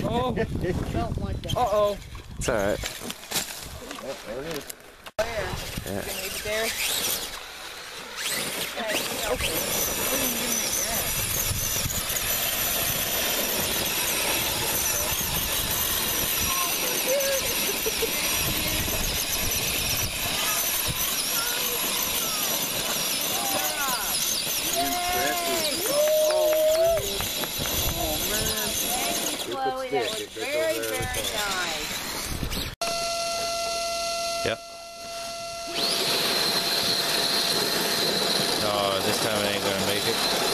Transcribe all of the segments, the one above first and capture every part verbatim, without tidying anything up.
Oh. Don't want that. Uh-oh. It's alright. Oh, there it is. Where? Yeah. You gonna leave it there? Okay. Okay. Chloe, that was very, very nice. Yep. Oh, this time it ain't gonna make it.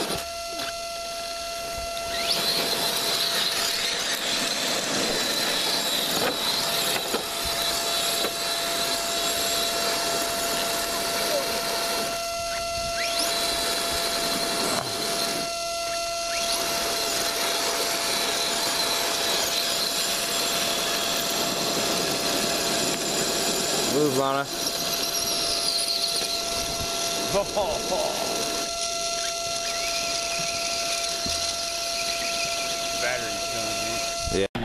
Move, Lana. Battery's going, Yeah.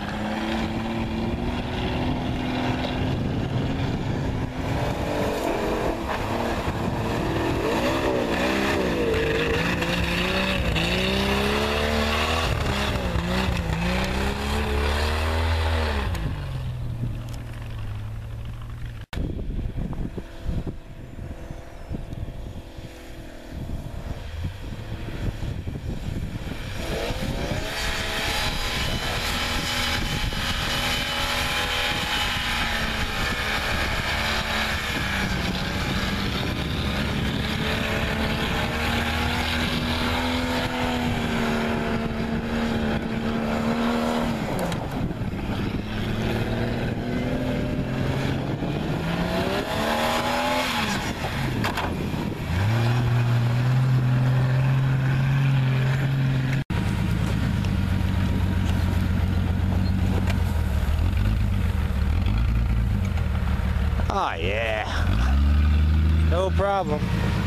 Oh yeah, no problem.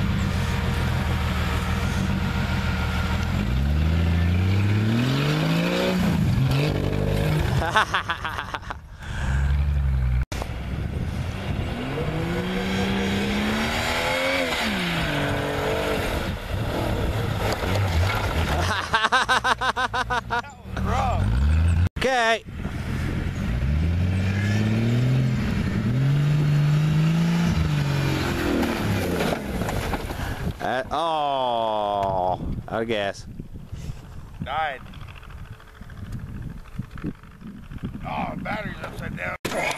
Okay. Uh, oh, I guess. Died. Oh, battery's upside down.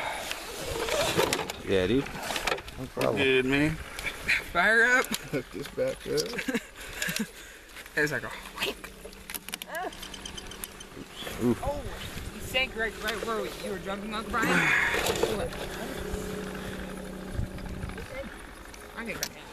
Yeah, dude. No problem. Good, man. Fire up. Hook this back up. It's like a whack. Oof. Oh, you sank right, right where you were jumping, Uncle Brian. I get that.